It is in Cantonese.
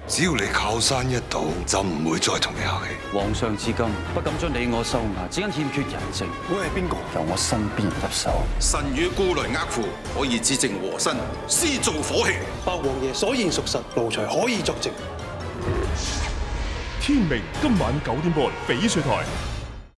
只要你靠山一倒，就唔會再同你客氣。 皇上至今不敢將你我收押，只因欠缺人證。 會係邊個？ 由我身邊人入手。 臣與故來厄父，可以指證和珅私造火器。 白王爺所言屬實，奴才可以作證。 天明今晚9點半，翡翠台。